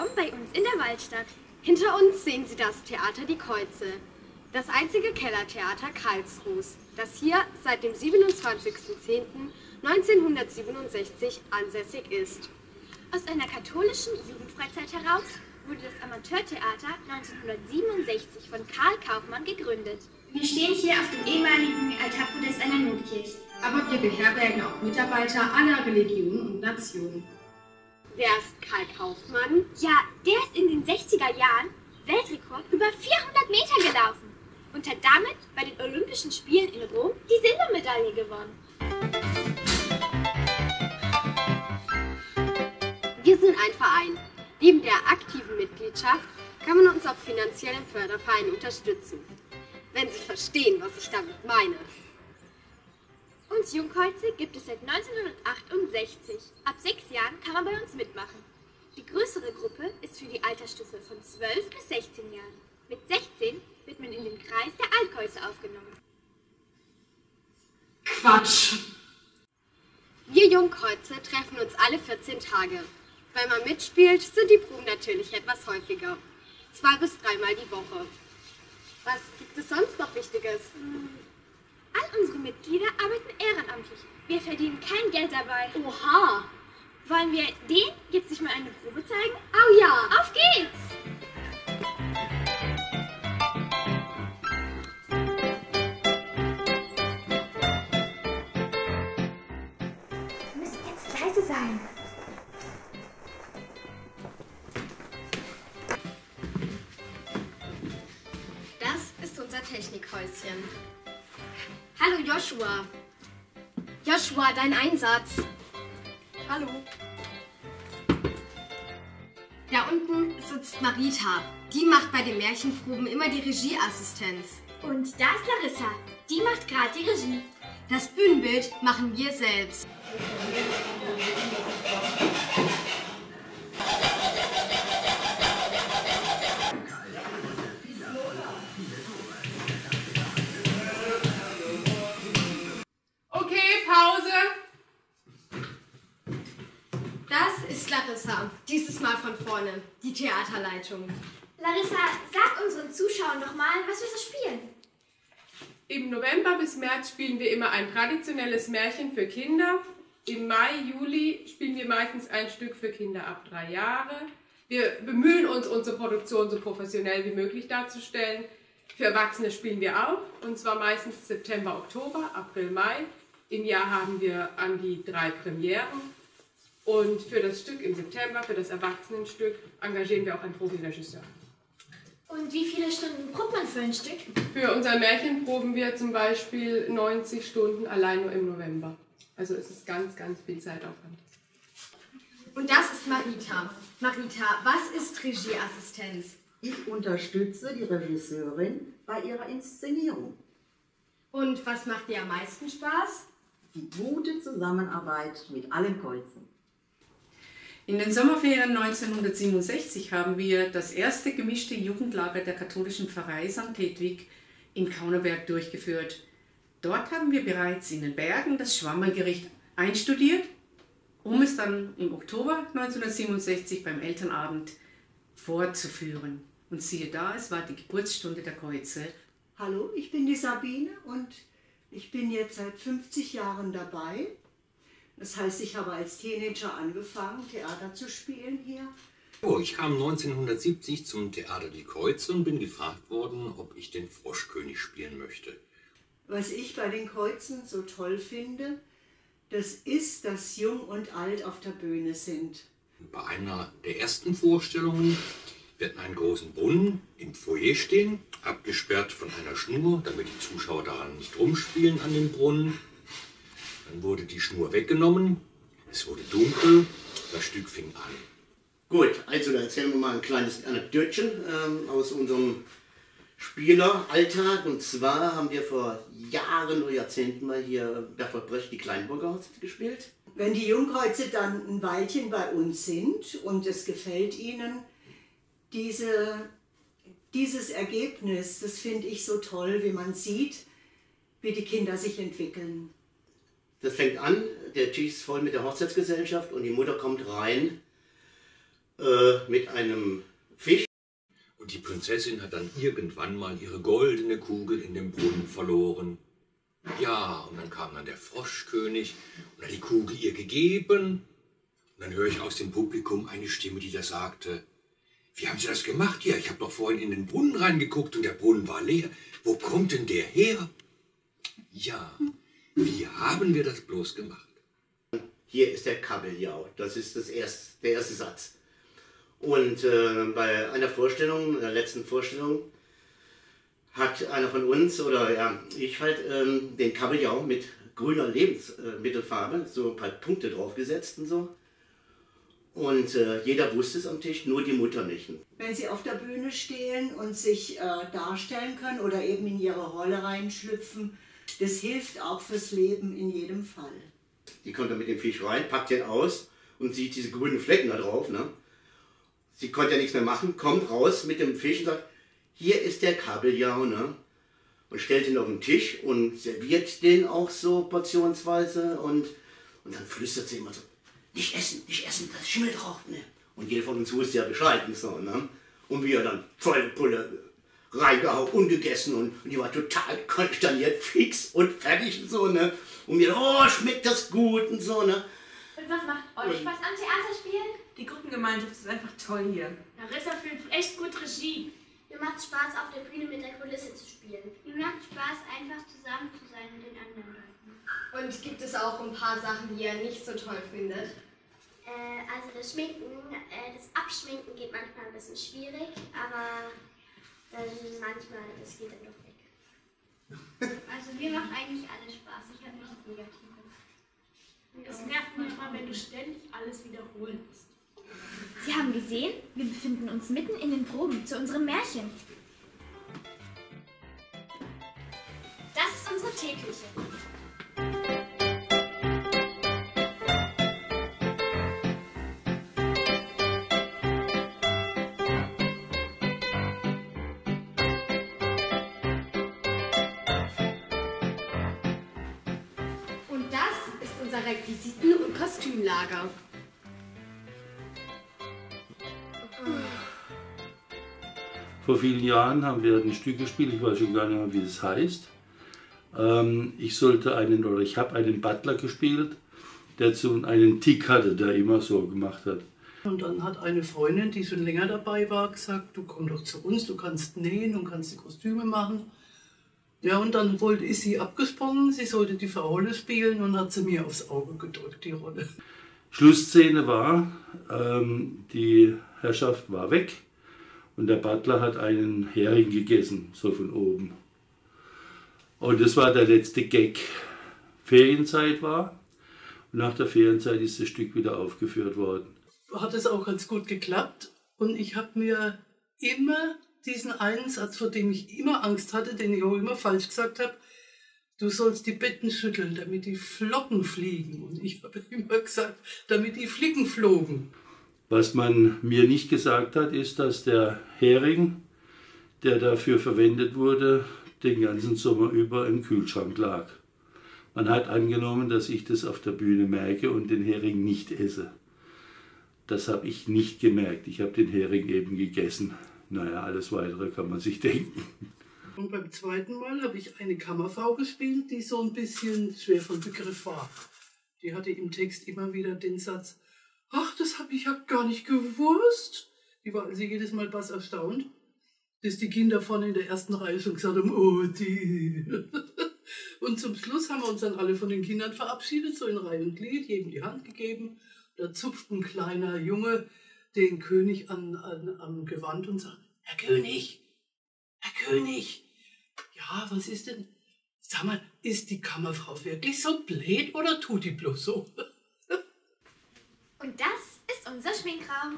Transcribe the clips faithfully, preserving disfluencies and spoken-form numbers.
Willkommen bei uns in der Waldstadt. Hinter uns sehen Sie das Theater Die Käuze, das einzige Kellertheater Karlsruhes, das hier seit dem siebenundzwanzigsten zehnten neunzehnhundertsiebenundsechzig ansässig ist. Aus einer katholischen Jugendfreizeit heraus wurde das Amateurtheater neunzehnhundertsiebenundsechzig von Karl Kaufmann gegründet. Wir stehen hier auf dem ehemaligen Altarpodest einer Notkirche. Aber wir beherbergen auch Mitarbeiter aller Religionen und Nationen. Wer ist Karl Kaufmann? Ja, der ist in den sechziger Jahren Weltrekord über vierhundert Meter gelaufen und hat damit bei den Olympischen Spielen in Rom die Silbermedaille gewonnen. Wir sind ein Verein. Neben der aktiven Mitgliedschaft kann man uns auch finanziell im Förderverein unterstützen. Wenn Sie verstehen, was ich damit meine. Uns Jungkreuze gibt es seit neunzehnhundertachtundsechzig. Ab sechs Jahren kann man bei uns mitmachen. Die größere Gruppe ist für die Altersstufe von zwölf bis sechzehn Jahren. Mit sechzehn wird man in den Kreis der Altkreuze aufgenommen. Quatsch! Wir Jungkreuze treffen uns alle vierzehn Tage. Wenn man mitspielt, sind die Proben natürlich etwas häufiger. Zwei bis dreimal die Woche. Was gibt es sonst noch Wichtiges? All unsere Mitglieder arbeiten ehrenamtlich. Wir verdienen kein Geld dabei. Oha! Wollen wir den jetzt nicht mal eine Probe zeigen? Oh ja! Auf geht's! Wir müssen jetzt leise sein. Das ist unser Technikhäuschen. Hallo Joshua. Joshua, dein Einsatz. Hallo. Da unten sitzt Marita. Die macht bei den Märchenproben immer die Regieassistenz. Und da ist Larissa. Die macht gerade die Regie. Das Bühnenbild machen wir selbst. Das ist Larissa, dieses Mal von vorne, die Theaterleitung. Larissa, sag unseren Zuschauern doch mal, was wir so spielen. Im November bis März spielen wir immer ein traditionelles Märchen für Kinder. Im Mai, Juli spielen wir meistens ein Stück für Kinder ab drei Jahre. Wir bemühen uns, unsere Produktion so professionell wie möglich darzustellen. Für Erwachsene spielen wir auch, und zwar meistens September, Oktober, April, Mai. Im Jahr haben wir an die drei Premieren. Und für das Stück im September, für das Erwachsenenstück, engagieren wir auch einen Profiregisseur. Und wie viele Stunden probt man für ein Stück? Für unser Märchen proben wir zum Beispiel neunzig Stunden allein nur im November. Also es ist ganz, ganz viel Zeitaufwand. Und das ist Marita. Marita, was ist Regieassistenz? Ich unterstütze die Regisseurin bei ihrer Inszenierung. Und was macht dir am meisten Spaß? Die gute Zusammenarbeit mit allen Kreuzen. In den Sommerferien neunzehnhundertsiebenundsechzig haben wir das erste gemischte Jugendlager der katholischen Pfarrei Sankt Hedwig in Kaunerberg durchgeführt. Dort haben wir bereits in den Bergen das Schwammerlgericht einstudiert, um es dann im Oktober neunzehnhundertsiebenundsechzig beim Elternabend fortzuführen. Und siehe da, es war die Geburtsstunde der Kreuze. Hallo, ich bin die Sabine und ich bin jetzt seit fünfzig Jahren dabei. Das heißt, ich habe als Teenager angefangen, Theater zu spielen hier. Oh, ich kam neunzehnhundertsiebzig zum Theater Die Käuze und bin gefragt worden, ob ich den Froschkönig spielen möchte. Was ich bei den Kreuzen so toll finde, das ist, dass Jung und Alt auf der Bühne sind. Bei einer der ersten Vorstellungen wird einen großen Brunnen im Foyer stehen, abgesperrt von einer Schnur, damit die Zuschauer daran nicht rumspielen an dem Brunnen. Dann wurde die Schnur weggenommen, es wurde dunkel, das Stück fing an. Gut, also da erzählen wir mal ein kleines Anekdötchen ähm, aus unserem Spieleralltag. Und zwar haben wir vor Jahren oder Jahrzehnten mal hier Bertolt Brecht die Kleinburger gespielt. Wenn die Jungkreuze dann ein Weilchen bei uns sind und es gefällt ihnen, diese, dieses Ergebnis, das finde ich so toll, wie man sieht, wie die Kinder sich entwickeln. Das fängt an, der Tisch ist voll mit der Hochzeitsgesellschaft und die Mutter kommt rein äh, mit einem Fisch. Und die Prinzessin hat dann irgendwann mal ihre goldene Kugel in dem Brunnen verloren. Ja, und dann kam dann der Froschkönig und hat die Kugel ihr gegeben. Und dann höre ich aus dem Publikum eine Stimme, die da sagte, wie haben Sie das gemacht hier? Ich habe doch vorhin in den Brunnen reingeguckt und der Brunnen war leer. Wo kommt denn der her? Ja, wie haben wir das bloß gemacht? Hier ist der Kabeljau, das ist das erste, der erste Satz. Und äh, bei einer Vorstellung, in der letzten Vorstellung, hat einer von uns, oder ja, ich halt, ähm, den Kabeljau mit grüner Lebensmittelfarbe, so ein paar Punkte draufgesetzt und so. Und äh, jeder wusste es am Tisch, nur die Mutter nicht. Wenn sie auf der Bühne stehen und sich äh, darstellen können oder eben in ihre Rolle reinschlüpfen, das hilft auch fürs Leben in jedem Fall. Die kommt dann mit dem Fisch rein, packt den aus und sieht diese grünen Flecken da drauf. Ne? Sie konnte ja nichts mehr machen, kommt raus mit dem Fisch und sagt, hier ist der Kabeljau, ne? Und stellt ihn auf den Tisch und serviert den auch so portionsweise und, und dann flüstert sie immer so, nicht essen, nicht essen, da ist Schimmel drauf. Ne? Und jeder von uns wusste ja Bescheid. Und, so, ne? Und wir dann volle Pulle reingehauen, ungegessen und, und die war total konsterniert, fix und fertig und so. Ne? Und wir, oh, schmeckt das gut und so. Ne? Und was macht euch Spaß am Theaterspielen? Die Gruppengemeinschaft ist einfach toll hier. Larissa fühlt echt gut Regie. Mir macht Spaß, auf der Bühne mit der Kulisse zu spielen. Mir macht Spaß, einfach zusammen zu sein mit den anderen Leuten. Und gibt es auch ein paar Sachen, die ihr nicht so toll findet? Äh, also das Schminken, äh, das Abschminken geht manchmal ein bisschen schwierig, aber dann manchmal, das geht dann doch weg. Also mir macht eigentlich alles Spaß, ich habe nichts Negatives. Es nervt manchmal, wenn du ständig alles wiederholen musst. Sie haben gesehen, wir befinden uns mitten in den Proben zu unserem Märchen. Das ist unsere Teeküche. Und das ist unser Requisiten- und Kostümlager. Vor vielen Jahren haben wir ein Stück gespielt, ich weiß schon gar nicht mehr, wie es heißt. Ähm, ich sollte einen, oder ich habe einen Butler gespielt, der so einen Tick hatte, der immer so gemacht hat. Und dann hat eine Freundin, die schon länger dabei war, gesagt, du komm doch zu uns, du kannst nähen und kannst die Kostüme machen. Ja, und dann wollte ich sie abgesprungen, sie sollte die Frau Holle spielen und hat sie mir aufs Auge gedrückt, die Rolle. Schlussszene war, ähm, die Herrschaft war weg und der Butler hat einen Hering gegessen, so von oben. Und das war der letzte Gag. Ferienzeit war und nach der Ferienzeit ist das Stück wieder aufgeführt worden. Hat es auch ganz gut geklappt und ich habe mir immer diesen einen Satz, vor dem ich immer Angst hatte, den ich auch immer falsch gesagt habe, du sollst die Betten schütteln, damit die Flocken fliegen. Und ich habe immer gesagt, damit die Flicken flogen. Was man mir nicht gesagt hat, ist, dass der Hering, der dafür verwendet wurde, den ganzen Sommer über im Kühlschrank lag. Man hat angenommen, dass ich das auf der Bühne merke und den Hering nicht esse. Das habe ich nicht gemerkt. Ich habe den Hering eben gegessen. Naja, alles Weitere kann man sich denken. Und beim zweiten Mal habe ich eine Kammerfrau gespielt, die so ein bisschen schwer von Begriff war. Die hatte im Text immer wieder den Satz, ach, das habe ich ja gar nicht gewusst. Die war also jedes Mal was erstaunt, dass die Kinder vorne in der ersten Reihe schon gesagt haben, oh, die. Und zum Schluss haben wir uns dann alle von den Kindern verabschiedet, so in Reihe und Glied, jedem die Hand gegeben. Da zupft ein kleiner Junge den König an, an, am Gewand und sagt, Herr König, Herr König, ja, was ist denn, sag mal, ist die Kammerfrau wirklich so blöd oder tut die bloß so? Und das ist unser Schminkraum.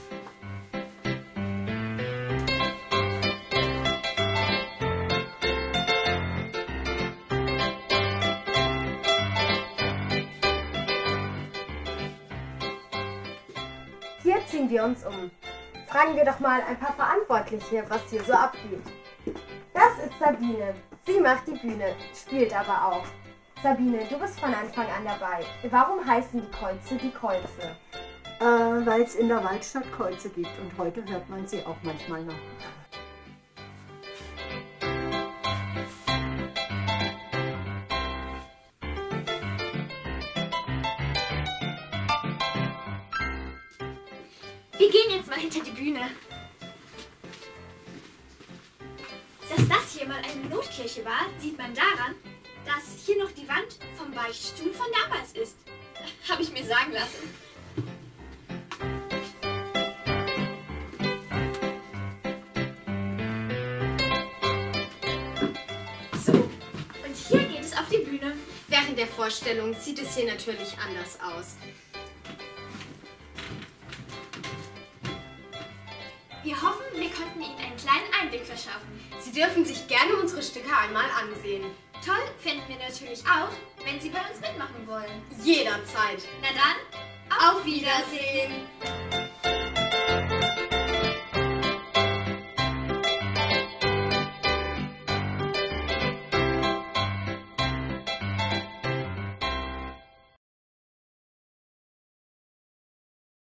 Hier ziehen wir uns um. Fragen wir doch mal ein paar Verantwortliche, was hier so abgeht. Das ist Sabine. Sie macht die Bühne, spielt aber auch. Sabine, du bist von Anfang an dabei. Warum heißen die Kreuze die Kreuze? äh, weil es in der Waldstadt Kreuze gibt und heute hört man sie auch manchmal noch. Wir gehen jetzt mal hinter die Bühne. Dass das hier mal eine Notkirche war, sieht man daran, dass hier noch die Wand vom Beichtstuhl von damals ist. Habe ich mir sagen lassen. So, und hier geht es auf die Bühne. Während der Vorstellung sieht es hier natürlich anders aus. Wir hoffen, wir konnten Ihnen einen kleinen Einblick verschaffen. Sie dürfen sich gerne unsere Stücke einmal ansehen. Toll finden wir natürlich auch, wenn Sie bei uns mitmachen wollen. Jederzeit. Na dann, auf Wiedersehen!